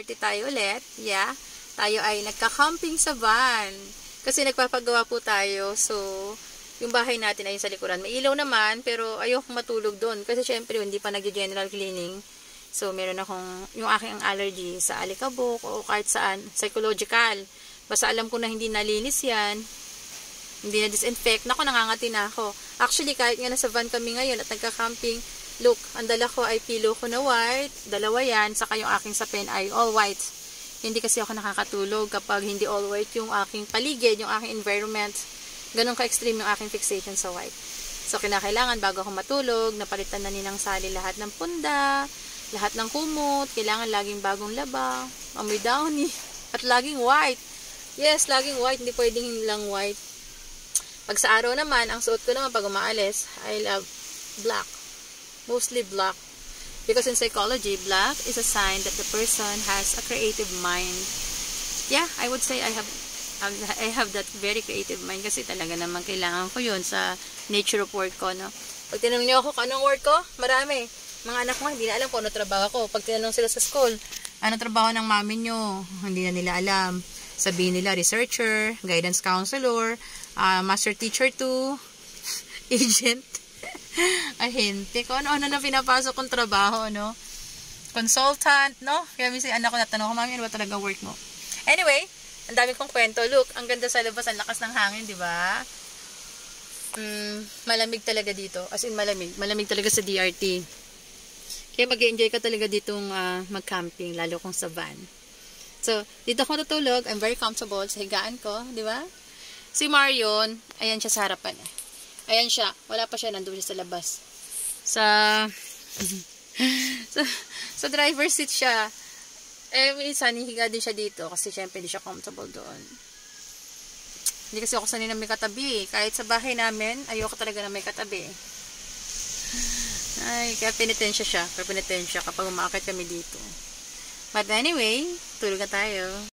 party tayo ulit. Yeah. Tayo ay nagka-camping sa van. Kasi nagpapagawa po tayo. So, yung bahay natin ay sa likuran. May ilaw naman, pero ayoko matulog doon. Kasi syempre, hindi pa nag-general cleaning. So, meron akong, yung aking allergy sa alikabok o kahit saan, psychological. Basta alam ko na hindi nalinis yan. Hindi na disinfect. Naku, nangangati na ako. Actually, kahit nga nasa van kami ngayon at nagka-camping, look, ang dala ko ay pillow ko na white. Dalawa yan. Saka yung aking sapin ay all white. Hindi kasi ako nakakatulog kapag hindi all white yung aking paligid, yung aking environment. Ganun ka-extreme yung aking fixation sa white. So, kinakailangan bago ako matulog, napalitan na Ninang Sally lahat ng punda, lahat ng kumot, kailangan laging bagong laba, amoy downy, at laging white. Yes, laging white, hindi pwedeng lang white. Pag sa araw naman, ang suot ko naman pag umaalis, I love black. Mostly black. Because in psychology, black is a sign that the person has a creative mind. Yeah, I would say I have that very creative mind kasi talaga naman kailangan ko yun sa nature of work ko, no? Pag tinanong niyo ako kung anong work ko, marami. Mga anak ko, hindi na alam kung ano trabaho ko. Pag tinanong sila sa school, ano trabaho ng mami nyo? Hindi na nila alam. Sabihin nila, researcher, guidance counselor, master teacher to, agent. Ahente ko. Ano na pinapasok kong trabaho, no? Consultant, no? Kaya minsan anak ko natanong ko, mami, ano ba talaga work mo? Anyway, ang dami kong kwento. Look, ang ganda sa labas, ang lakas ng hangin, di ba? Malamig talaga dito. As in, malamig. Malamig talaga sa DRT. Kaya mag-enjoy ka talaga ditong mag-camping, lalo kung sa van. So, dito ako tutulog. I'm very comfortable sa higaan ko, di ba? Si Marion, ayan siya sa harapan. Ayan siya. Wala pa siya. Nandun siya sa labas. Sa driver's seat siya. Minsan, hihiga din siya dito. Kasi syempre, hindi siya comfortable doon. Hindi kasi ako sanay na may katabi. Kahit sa bahay namin, ayoko talaga na may katabi. Ay, kaya penitensya siya. Kaya penitensya kapag umaakit kami dito. But anyway, tulog na tayo.